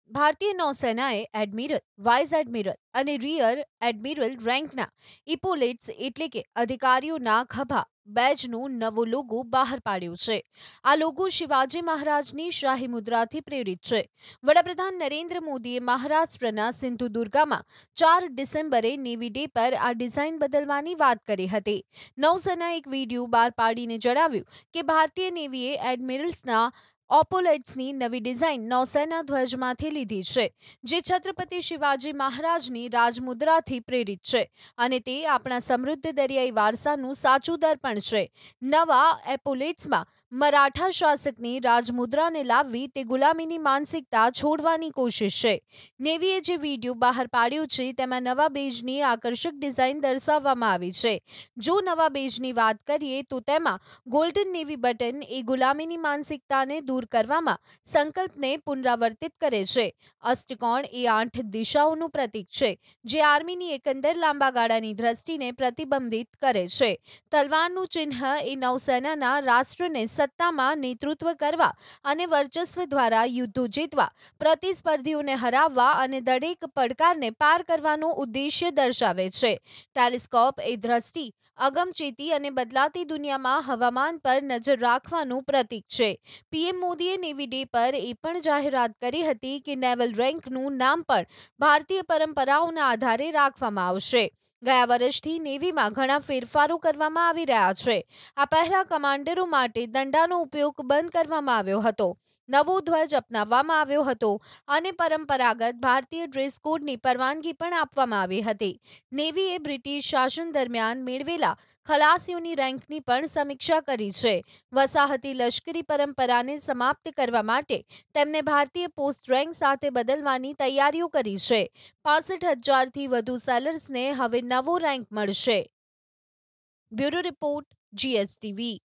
ભારતીય નૌસેનાએ admiral, vice admiral અને રિયર એડમિરલ રેન્કના ઇપોલેટ્સ એટલે કે અધિકારીઓના ખભા બેજનું નવો લોગો બહાર પાડ્યો છે. આ લોગો શિવાજી મહારાજની શાહી મુદ્રાથી પ્રેરિત છે. વડાપ્રધાન નરેન્દ્ર મોદીએ મહારાષ્ટ્રના સિંધુદુર્ગામાં 4 ડિસેમ્બરે નેવી ડે પર આ ડિઝાઇન બદલવાની વાત કરી હતી. નૌસેનાએ એક વિડીયો બહાર પાડીને જણાવ્યું કે ભારતીય નેવીએ એડમિરલ્સના ઓપોલેટ્સની નવી ડિઝાઇન નૌસેના ધ્વજમાંથી લીધી છે, જે છત્રપતિ શિવાજી મહારાજની રાજમુદ્રાથી પ્રેરિત છે અને તે આપણા સમૃદ્ધ દરિયાઈ વારસાનું સાચું દર્પણ છે. નવા એપોલેટ્સમાં મરાઠા શાસકની રાજમુદ્રાને લાવવી તે ગુલામીની માનસિકતા છોડવાની કોશિશ છે. નેવીએ જે વિડીયો બહાર પાડ્યો છે તેમાં નવા બેજની આકર્ષક ડિઝાઇન દર્શાવવામાં આવી છે. જો નવા બેજની વાત કરીએ તો તેમાં ગોલ્ડન નેવી બટન એ ગુલામીની માનસિકતાને દૂર કરવામાં સંકલ્પને પુનરાવર્તિત કરે છે. અષ્ટકોણ એ 8 દિશાઓનું પ્રતીક છે, જે આર્મીની એકંદર લાંબા ગાળાની દ્રષ્ટિને પ્રતિબંધિત કરે છે. તલવારનું ચિહ્ન એ નૌસેનાના રાષ્ટ્રને સત્તામાં નેતૃત્વ કરવા અને વર્ચસ્વ દ્વારા યુદ્ધો જીતવા, પ્રતિસ્પર્ધીઓને હરાવવા અને દરેક પડકારને પાર કરવાનો ઉદ્દેશ્ય દર્શાવે છે. ટેલિસ્કોપ એ દ્રષ્ટિ, અગમચેતી અને બદલાતી દુનિયામાં હવામાન પર નજર રાખવાનું પ્રતીક છે. પીએમ મોદીએ નેવી ડે પર એ પણ જાહેરાત કરી હતી કે નેવલ રેન્કનું નામ પણ ભારતીય પરંપરાઓના આધારે રાખવામાં આવશે. ગયા વર્ષથી નેવીમાં ઘણા ફેરફારો કરવામાં આવી રહ્યા છે. આ પહેલા કમાન્ડરો માટે દંડાનો ઉપયોગ બંધ કરવામાં આવ્યો હતો, નવો ધ્વજ અપનાવવામાં આવ્યો હતો અને પરંપરાગત ભારતીય ડ્રેસ કોડની પરવાનગી પણ આપવામાં આવી હતી. નેવીએ બ્રિટિશ શાસન દરમિયાન મેળવેલા ખલાસીઓની રેન્કની પણ સમીક્ષા કરી છે. વસાહતી લશ્કરી પરંપરાને સમાપ્ત કરવા માટે તેમને ભારતીય પોસ્ટ રેન્ક સાથે બદલવાની તૈયારીઓ કરી છે. 65,000થી વધુ સેલર્સને હવે નવો રેન્ક મળશે. Bureau report, GSTV.